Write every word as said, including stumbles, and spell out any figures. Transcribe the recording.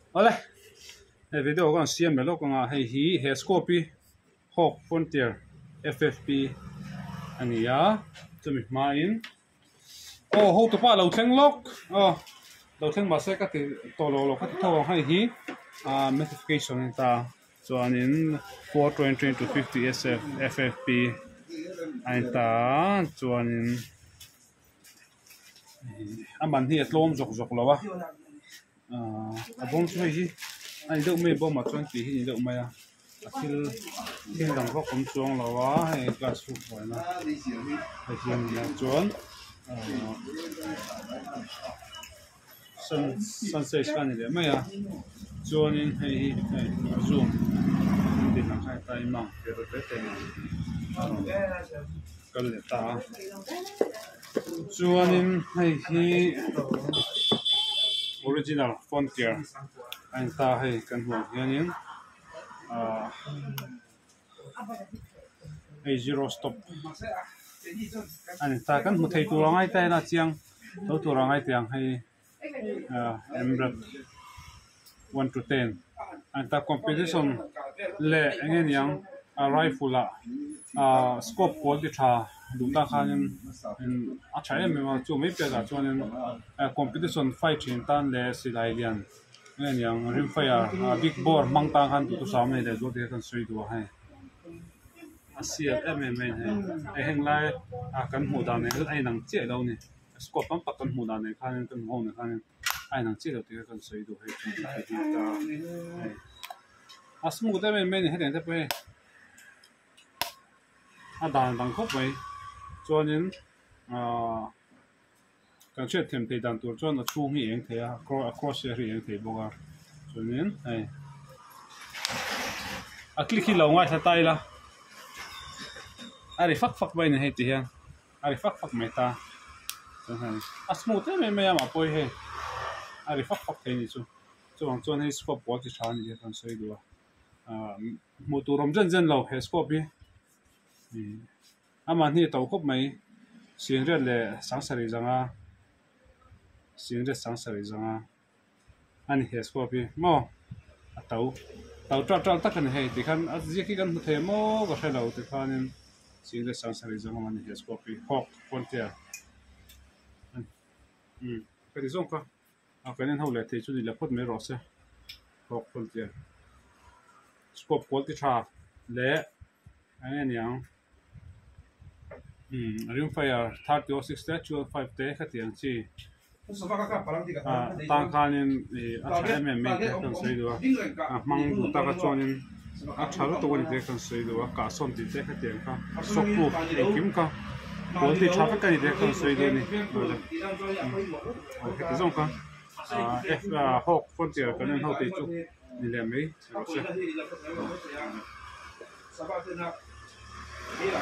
Ole, e video kan siam melo kanga hei hi he scope Hawk Frontier F F P ania chumi ma in oh ho to pa lo thleng lok oh lo thleng ma se ka ti to lo lo ka ti tho hai hi a notification ta chuan in four twenty to fifty S F F F P ai ta chuan in aman hi atlom jok jok lawa a bom chu hi ai deuh mai bom ma chuan ti hi ni deuh mai a thil thil dang ro kom chuang lawa he class fu foi na he hian na chuan sun sunset scan ni le mai a chuan in hei hi zoom din na khai tai ma ke ro te te kal le ta chuan in hei hi original Frontier anh ta hay kan hmuh hian in a zero stop anh ta kan hmu thei tur angai ta na chiang to tur angai tiang hay emrat one to ten anh ta competition le engen yang a rifle a scope pol ti tha du ta khanin a thae me ma chu mai pe ga chuan in competition fight thin tan le silai lian ngen yang rimfire big bore mang tang han tu sam nei le zo de kan soi du hai asia em em hai ai heng lai a kan hmu da nei ai nang che lo ni scope pam pak kan hmu da nei khan kan ho nei khan ai nang che lo te kan soi du hai ta asmu de me me ni he te pe a dan dang khop mai chuan in kan chet them te dan tur chuan a chu hi eng the a cross hi eng the boka chuan in ai a click hi lo ngai tha tai la ari fak fak bai ne he ti hian ari fak fak mai ta chuan a smooth me me ma poi he ari fak fak the ni chu chuan chuan he scope bo ti than ni kan soi du a mu tu rom jen jen lo he scope hi aman hi to khop mai sing re le sang sari zanga sing re sang sari zanga ani he scope mo a tau tau tra tra takan he ti khan a ji ki kan the mo ga helo ti khanin sing re sang sari zanga mani he scope Hawk Frontier hm ka ti zong ka a kanin ho le the chu ni la phot me ro se Hawk Frontier scope quality tha le anian yang hm rimfire thirty oh six actual five te khatiang chi tang khanin a thae me me kan sei do a mang du ta ka chuanin a thalo to wani te kan sei do ka som ti te khatiang ka sok pu kim ka quality traffic ka ni te kan sei do ni ke zong ka f Hawk Frontier kan ho te chu ni le mai ro se